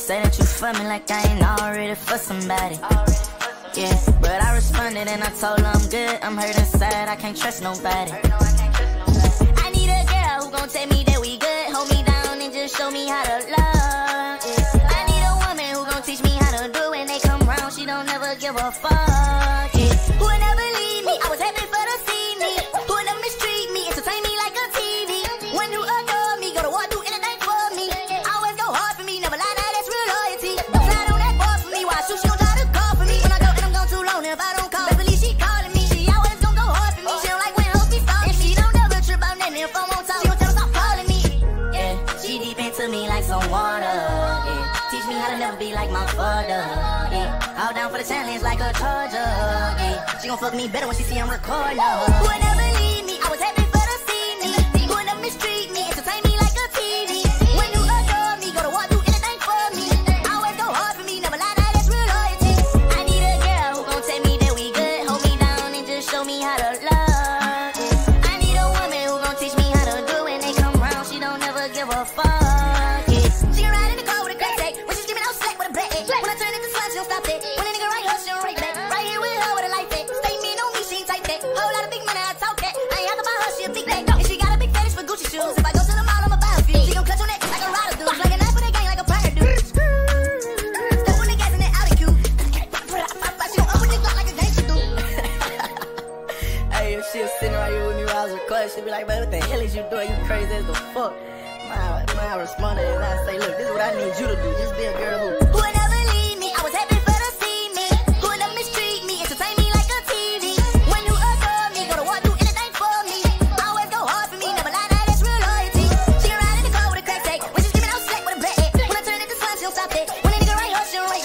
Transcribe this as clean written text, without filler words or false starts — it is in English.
say that you for me like I ain't already for somebody. Yeah, but I responded and I told her I'm good. I'm hurt inside, I can't trust nobody. I need a girl who gon' tell me that we good, hold me down and just show me how to love. I need a woman who gon' teach me how to do when they come round. She don't never give a fuck. Who would never leave me? I was happy for to see me. Who would never mistreat me? Entertain me like a TV. One who adore me, go to war, do anything for me. Always go hard for me, never lie, now that's real loyalty. Don't slide on that bar for me, why shoot, she gon' try to call for me. When I go and I'm gone too long, if I don't call, best believe she calling me. She always gon' go hard for me, she don't like when hoes be stalking me. She don't never trip out nothing if I won't talk, she gon' tell her stop calling me. Yeah, she deep into me like some water. Yeah, teach me how to never be like my father. Yeah, all down for the challenge like a charger. Yeah, she gon' fuck me better when she see I'm recording. Who would never leave me? I was happy for to see me. Who would never mistreat me? Entertain me like a TV. When you adore me, go to war, do anything for me. Always go hard for me, never lie, now that's real loyalty. I need a girl who gon' tell me that we good, hold me down and just show me how to love. I need a woman who gon' teach me how to do when they come round. She don't never give a fuck. She can ride in the car with a great tag. When she screaming out slack with a black egg. When I turn into slime, she don't stop that. When a nigga right her, she don't right back. Right here with her with a life tag. Stay mean on me, she ain't type that. Whole lot of big money, I talk that. I ain't have to buy her, she a big bag. And she got a big fetish for Gucci shoes. If I go to the mall, I'ma buy a few. She gon' clutch on that like a rider do. Like a knife for the gang, like a partner do. Step on the gas in the alley cue. She gon' up with the Glock like a gangster do. Hey, if she was sitting right here with me while I was recording, she'd be like, man, what the hell is you doing? You crazy as the fuck. I responded and I say, look, this is what I need you to do. Just be a girl who would never leave me. I was happy for to see me. Who would never mistreat me? Entertain me like a TV. When you adore me, go to war, do anything for me. Always go hard for me, never lie, now that's real loyalty. She can ride in the car with a crack tag. When she screaming out slack with a black egg. When I turn into slime, she don't stop that. When a nigga right her, she don't right